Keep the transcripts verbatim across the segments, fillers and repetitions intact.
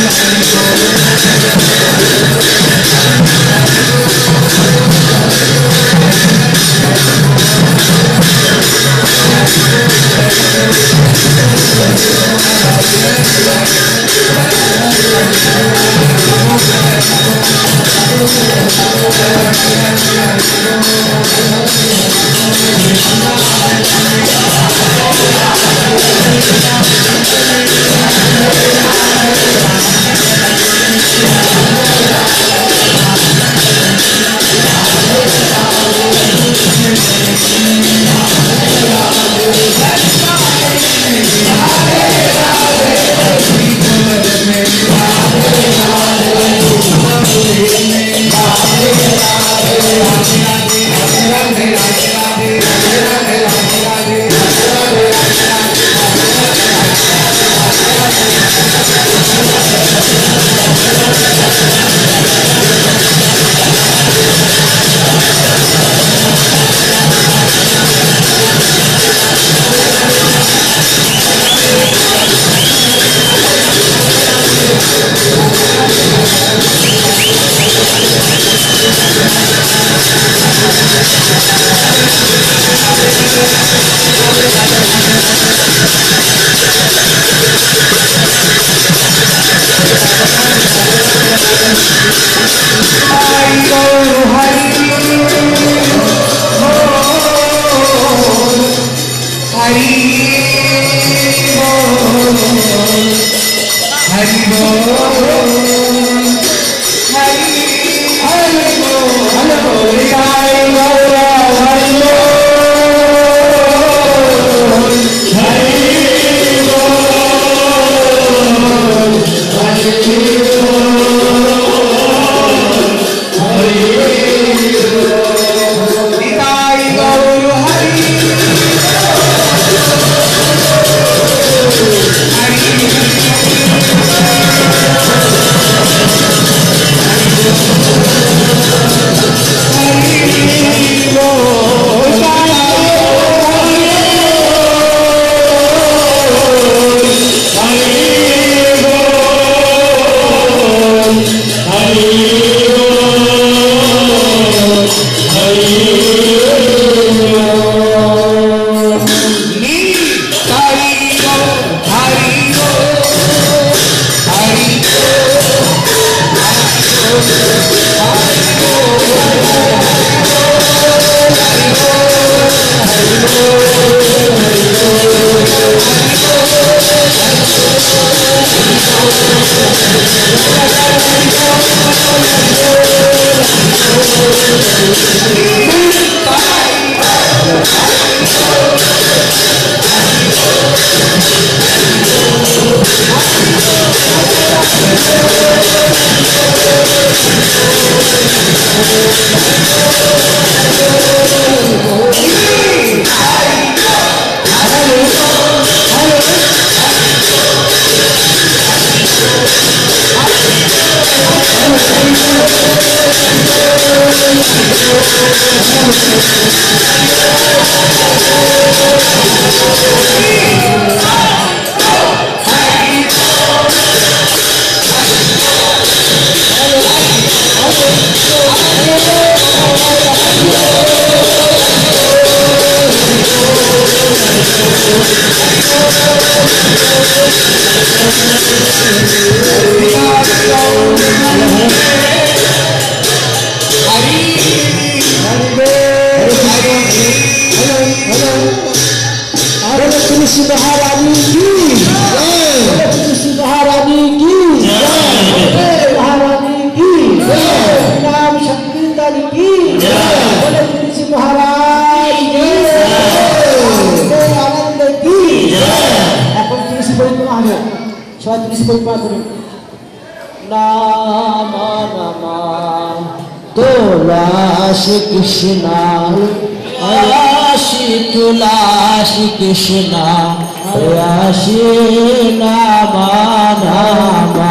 Krishna, Ayashi Tulashi Krishna, Ayashi Nama Nama,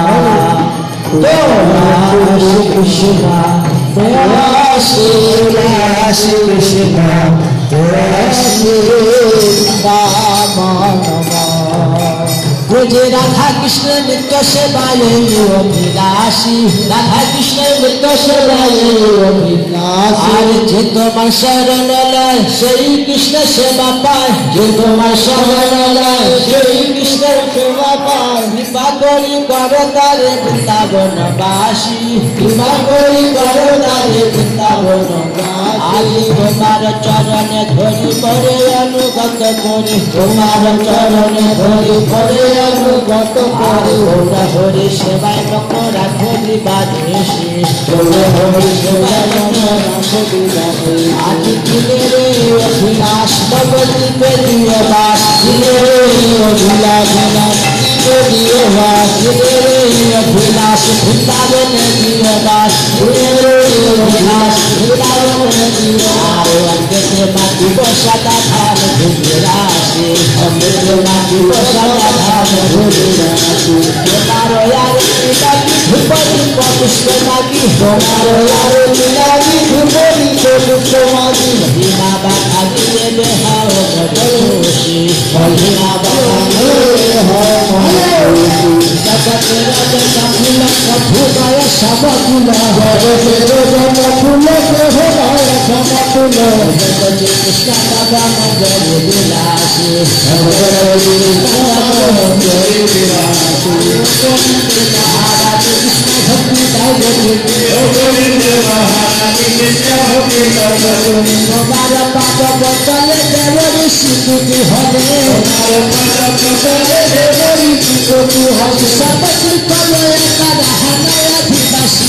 Tulashi Krishna, Ayashi Tulashi Krishna, Ayashi Nama Nama, যে রাধা কৃষ্ণের নিত্য সেবায় অভিলাষী, রাধা কৃষ্ণের নিত্য সেবায় অভিলাষী। আর যে তোমার শরণ লয় সেই কৃষ্ণ সেবা পায়, যে তোমার শরণ লয় সেই কৃষ্ণের সেবা পায়। কৃপা করি করো তারে বৃন্দাবনবাসী, কৃপা করি করো তারে বৃন্দাবনবাসী। আজ তোমার চরণে ধরি পরে অনুগত করি, তোমার চরণে ধরি পরে অনুগত করি। ওরা হরি সেবায় মক রাখো বিবাদেশে, ওরা হরি সেবায় মক রাখো বিবাদেশে। আজ দিলে রে অভিলাষ নবদ্বীপে দিয়ে বাস, দিলে রে অভিলাষ নবদ্বীপে দিয়ে বাস, দিলে রে অভিলাষ বৃন্দাবনে দিয়ে বাস, দিলে রে অভিলাষ বৃন্দাবনে দিয়ে। আর অঙ্গেতে মাটিব সাদা ধান ধুয়ে রাশি, অঙ্গেতে মাটিব সাদা ধান ধুয়ে রাশি। তোমার আর লীলাকি ধূপ দীপ পুষ্প মাগি, তোমার আর লীলাকি ধূপ দীপ পুষ্প মাগি। মহিমা বাধা দিয়ে বেহাও বদলসি, মহিমা বাধা দিয়ে হয় মহাপুরুষি। জগতের জগৎ ফুল ফুলয় সব ফুল, জগতের জগৎ ফুল হৃদয় সব ফুল। জগতে কৃষ্ণ বাবা মঙ্গল বিলাসী, মহারাজ কৃষ্ণ ভক্তি তোমার পাদ বদলে দেবরী স্বীকৃতি হবে, সবটি কলয় কারা হানায় অধিবাসী,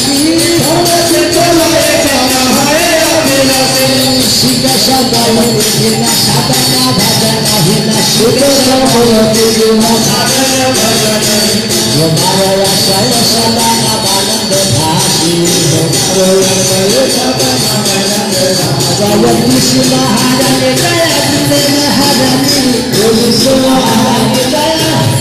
শিব সদয় বিনা সাধনা ভজনা হীনা, শিব সদয় বিনা সাধনা ভজনা। তোমার আশয় সদা নবানন্দ ভাসি, তোমার আশয় সদা নবানন্দ ভাসি। জয় কৃষ্ণ মহারানী জয় কৃষ্ণ মহারানী, কৃষ্ণ মহারানী জয়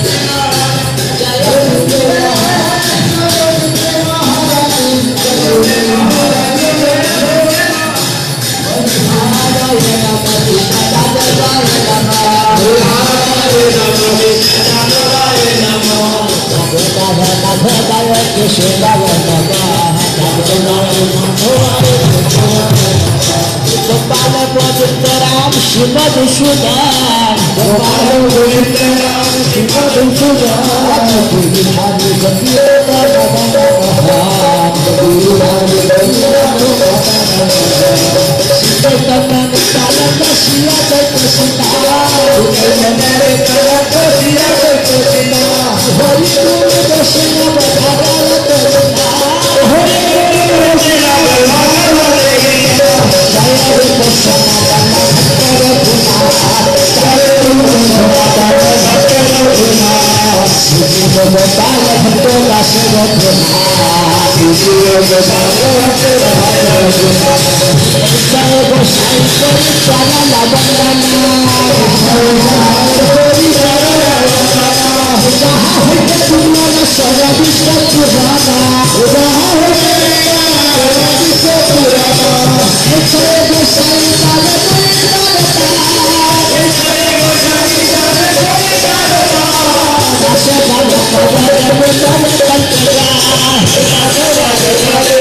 गोपाल गोविंद राम श्रीमद सुदाम, गोपाल गोविंद राम श्रीमद सुदाम। बिहारी बंदियों का भगवान, बिहारी बंदियों का भगवान। सीते कमन काला कसिया जय सीता, सीते मनरे काला कसिया जय सीता। हरि गुण दर्शन बधावा करना, हरि गुण दर्शन बधावा करना। जय हरि कृष्ण नाम भक्तर गुना, जय हरि कृष्ण नाम भक्तर गुना। शिव गोपाल भक्तों का सेवक गुना, शिव गोपाल भक्तों का सेवक गुना। जय गोसाई कोई चरण वंदना, जय गोसाई कोई चरण वंदना। जहाँ है तुम्हारा सर्व विश्व पुराना, जहाँ है सर्व विश्व पुराना। जय गोसाई लाल कोई लालता, जय गोसाई लाल कोई लालता। दस बार पवन पवन कंचना, साधु राज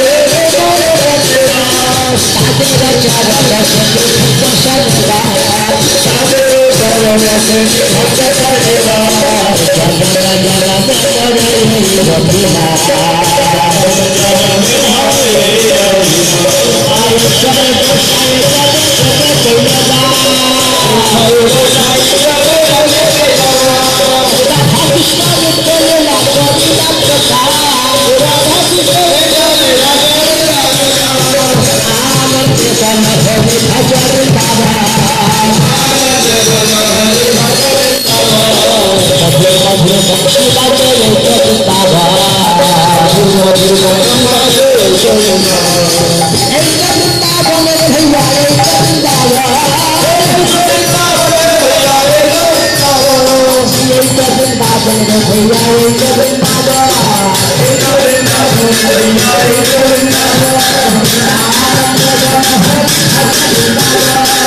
साधु चरण से दर्शन दान, साधु चरण से दर्शन दान। जगत जगत करे रघुना, आयुष्य गोसाई करे जगत राधा कृष्ण बोले लागो लीला प्रकार, राधा कृष्ण आनंद सन हरि भजन बाबा, मधुर मधुर बंशी बाजे जय बाबा, मधुर मधुर बंशी भैया भैया